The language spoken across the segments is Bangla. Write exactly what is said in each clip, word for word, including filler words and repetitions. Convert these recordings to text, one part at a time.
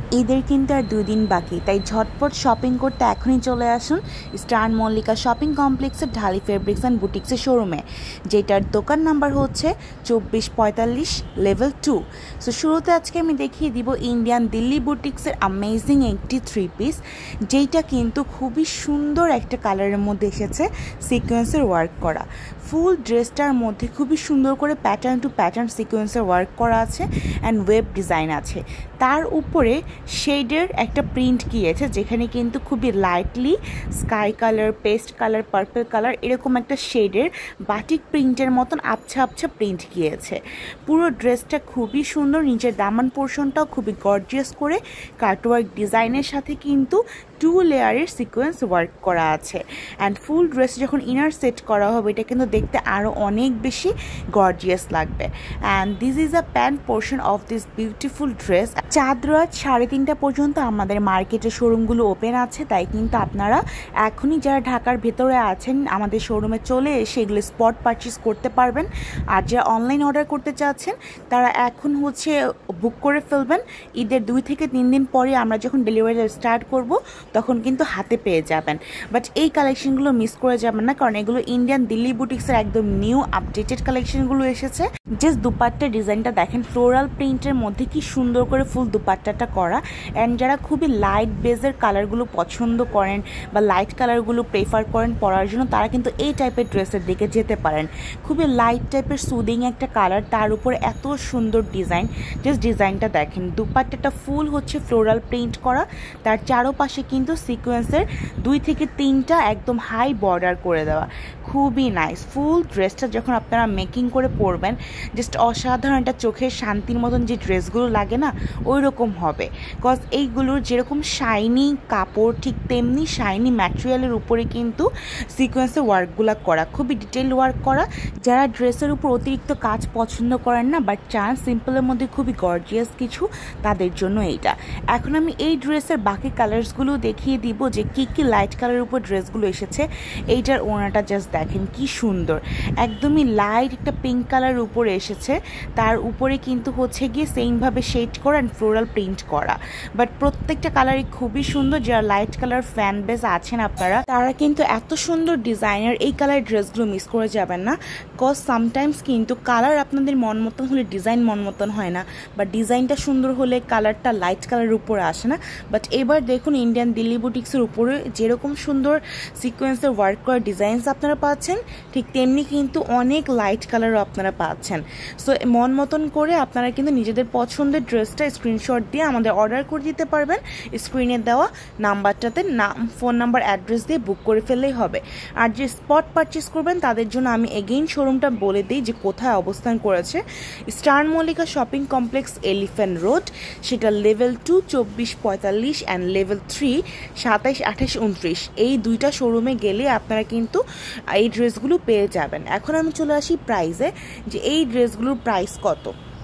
ঈদের কিন্তু আর দুই দিন বাকি, তাই ঝটপট শপিং করতে এখনই চলে আসুন স্টার মল্লিকা শপিং কমপ্লেক্সের ঢালি ফেব্রিক্স অ্যান্ড বুটিক্সের শোরুমে, যেটার দোকান নাম্বার হচ্ছে চব্বিশ পঁয়তাল্লিশ লেভেল টু। সো শুরুতে আজকে আমি দেখিয়ে দিব ইন্ডিয়ান দিল্লি বুটিক্সের অ্যামেজিং একটি থ্রি পিস, যেইটা কিন্তু খুবই সুন্দর একটা কালারের মধ্যে এসেছে, সিকোয়েন্সের ওয়ার্ক করা। ফুল ড্রেসটার মধ্যে খুবই সুন্দর করে প্যাটার্ন টু প্যাটার্ন সিকোয়েন্সের ওয়ার্ক করা আছে অ্যান্ড ওয়েব ডিজাইন আছে। তার উপরে শেডের একটা প্রিন্ট গিয়েছে, যেখানে কিন্তু খুবই lightly sky colour, pastel colour, purple colour এরকম একটা শেডের বাটিক প্রিন্টের মতন আবছা আবছা প্রিন্ট গিয়েছে। পুরো ড্রেসটা খুবই সুন্দর, নিচের দামান পোর্শনটাও খুবই গর্জিয়াস করে কাটওয়ার্ক ডিজাইনের সাথে কিন্তু টু লেয়ারের সিকোয়েন্স ওয়ার্ক করা আছে। অ্যান্ড ফুল ড্রেস যখন ইনার সেট করা হবে, এটা কিন্তু দেখতে আরও অনেক বেশি গর্জিয়াস লাগবে। And this is a pant portion of this beautiful dress. চাঁদ রাত সাড়ে তিনটা পর্যন্ত আমাদের মার্কেটের শোরুমগুলো ওপেন আছে, তাই কিন্তু আপনারা এখনই যারা ঢাকার ভেতরে আছেন আমাদের শোরুমে চলে এসে এগুলো স্পট পারচেস করতে পারবেন। আর যারা অনলাইন অর্ডার করতে চাচ্ছেন তারা এখন হচ্ছে বুক করে ফেলবেন। ঈদের দুই থেকে তিন দিন পরে আমরা যখন ডেলিভারি স্টার্ট করব তখন কিন্তু হাতে পেয়ে যাবেন। বাট এই কালেকশনগুলো মিস করে যাবেন না, কারণ এগুলো ইন্ডিয়ান দিল্লি বুটিক্সের একদম নিউ আপডেটেড কালেকশনগুলো এসেছে। জাস্ট দুপাট্টার ডিজাইনটা দেখেন, ফ্লোরাল প্রিন্টের মধ্যে কি সুন্দর করে ফুল দুপাট্টাটা করা। অ্যান্ড যারা খুবই লাইট বেজের কালারগুলো পছন্দ করেন বা লাইট কালারগুলো প্রেফার করেন পরার জন্য, তারা কিন্তু এই টাইপের ড্রেসের দিকে যেতে পারেন। খুবই লাইট টাইপের সুদিং একটা কালার, তার উপরে এত সুন্দর ডিজাইন। জাস্ট ডিজাইনটা দেখেন, দুপাট্টাটা ফুল হচ্ছে ফ্লোরাল প্রিন্ট করা, তার চারোপাশে কিন্তু সিকোয়েন্সের দুই থেকে তিনটা একদম হাই বর্ডার করে দেওয়া। খুবই নাইস। ফুল ড্রেসটা যখন আপনারা মেকিং করে পরবেন, জাস্ট অসাধারণ একটা চোখের শান্তির মতন যে ড্রেসগুলো লাগে না, ওই রকম হবে। কজ এইগুলোর যেরকম শাইনি কাপড়, ঠিক তেমনি শাইনি ম্যাটেরিয়ালের উপরে কিন্তু সিকোয়েন্সের ওয়ার্কগুলো করা, খুবই ডিটেল ওয়ার্ক করা। যারা ড্রেসের উপর অতিরিক্ত কাজ পছন্দ করেন না, বাট চান সিম্পলের মধ্যে খুবই গর্জিয়াস কিছু, তাদের জন্য এইটা। এখন আমি এই ড্রেসের বাকি কালার্সগুলো দেখিয়ে দিব যে কী কী লাইট কালারের উপর ড্রেসগুলো এসেছে। এইটার ওনাটা জাস্ট দেখেন কি সুন্দর, একদমই লাইট একটা পিঙ্ক কালারের উপরে এসেছে, তার উপরে কিন্তু হচ্ছে গিয়ে সেমভাবে শেড করা অ্যান্ড ফ্লোরাল প্রিন্ট করা। বাট প্রত্যেকটা কালারই খুবই সুন্দর। যারা লাইট কালার ফ্যান বেস আছেন আপনারা, তারা কিন্তু এত সুন্দর ডিজাইনের এই কালার ড্রেসগুলো মিস করে যাবেন না। কজ সামটাইমস কিন্তু কালার আপনাদের মন মতন হলে ডিজাইন মন মতন হয় না, বা ডিজাইনটা সুন্দর হলে কালারটা লাইট কালারের উপরে আসে না। বাট এবার দেখুন ইন্ডিয়ান দিল্লি বুটিক্সের উপরে যেরকম সুন্দর সিকোয়েন্সের ওয়ার্ক করা ডিজাইনস আপনারা পাচ্ছেন, ঠিক তেমনি কিন্তু অনেক লাইট কালারও আপনারা পাচ্ছেন। সো মন মতন করে আপনারা কিন্তু নিজেদের পছন্দের ড্রেসটা স্ক্রিনশট দিয়ে আমাদের অর্ডার করে দিতে পারবেন। স্ক্রিনে দেওয়া নাম্বারটাতে নাম, ফোন নাম্বার, অ্যাড্রেস দিয়ে বুক করে ফেললেই হবে। আর যে স্পট পারচেস করবেন তাদের জন্য আমি এগেইন শোরুমটা বলে দিই যে কোথায় অবস্থান করেছে। Star Mallika shopping complex, elephant road, সেটা লেভেল টু চব্বিশ পঁয়তাল্লিশ অ্যান্ড লেভেল থ্রি সাতাইশ আঠাশ উনত্রিশ, এই দুইটা শোরুমে গেলে আপনারা কিন্তু এই ড্রেসগুলো পেয়ে যাবেন। এখন আমি চলে আসি প্রাইসে, যে এই ড্রেসগুলোর প্রাইস কত।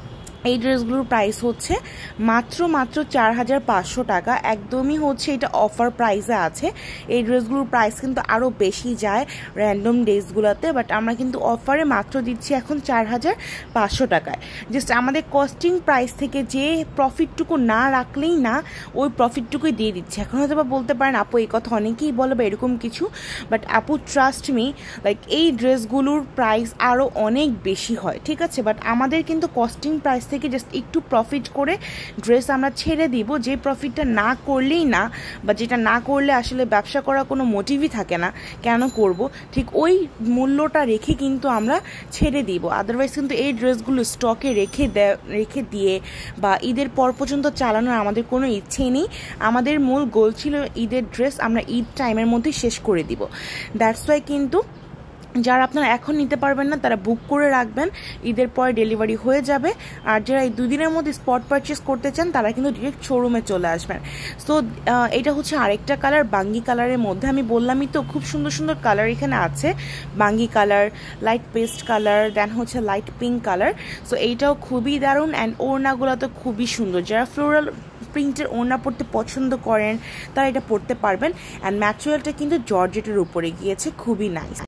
এই ড্রেসগুলোর প্রাইস হচ্ছে মাত্র মাত্র চার হাজার পাঁচশো টাকা। একদমই হচ্ছে এটা অফার প্রাইসে আছে। এই ড্রেসগুলোর প্রাইস কিন্তু আরও বেশি যায় র্যান্ডম ডেজগুলোতে, বাট আমরা কিন্তু অফারে মাত্র দিচ্ছি এখন চার হাজার পাঁচশো টাকায়। জাস্ট আমাদের কস্টিং প্রাইস থেকে যে প্রফিটটুকু না রাখলেই না, ওই প্রফিটটুকুই দিয়ে দিচ্ছি। এখন হয়তো বা বলতে পারেন আপু এই কথা অনেকেই বলে বা এরকম কিছু, বাট আপু ট্রাস্ট মি, লাইক এই ড্রেসগুলোর প্রাইস আরও অনেক বেশি হয়, ঠিক আছে। বাট আমাদের কিন্তু কস্টিং প্রাইস থেকে জাস্ট একটু প্রফিট করে ড্রেস আমরা ছেড়ে দিব, যে প্রফিটটা না করলেই না, বা যেটা না করলে আসলে ব্যবসা করার কোনো মোটিভই থাকে না, কেন করব, ঠিক ওই মূল্যটা রেখে কিন্তু আমরা ছেড়ে দিব। আদারওয়াইজ কিন্তু এই ড্রেসগুলো স্টকে রেখে রেখে দিয়ে বা ঈদের পর পর্যন্ত চালানোর আমাদের কোনো ইচ্ছেই নেই। আমাদের মূল গোল ছিল ঈদের ড্রেস আমরা ঈদ টাইমের মধ্যে শেষ করে দিব। দ্যাটস ওয়াই কিন্তু যারা আপনারা এখন নিতে পারবেন না তারা বুক করে রাখবেন, ঈদের পরে ডেলিভারি হয়ে যাবে। আর যারা এই দুদিনের মধ্যে স্পট পারচেস করতে চান তারা কিন্তু ডিরেক্ট শোরুমে চলে আসবেন। সো এটা হচ্ছে আরেকটা কালার, বাঙ্গি কালারের মধ্যে। আমি বললামই তো খুব সুন্দর সুন্দর কালার এখানে আছে, বাঙ্গি colour, light paste colour, then হচ্ছে লাইট পিঙ্ক কালার। সো এইটাও খুবই দারুণ। অ্যান্ড ওড়নাগুলো তো খুবই সুন্দর। যারা ফ্লোরাল প্রিন্টের ওড়না পরতে পছন্দ করেন তারা এটা পরতে পারবেন। অ্যান্ড ম্যাটেরিয়ালটা কিন্তু জর্জেটের উপরে গিয়েছে, খুবই নাইস।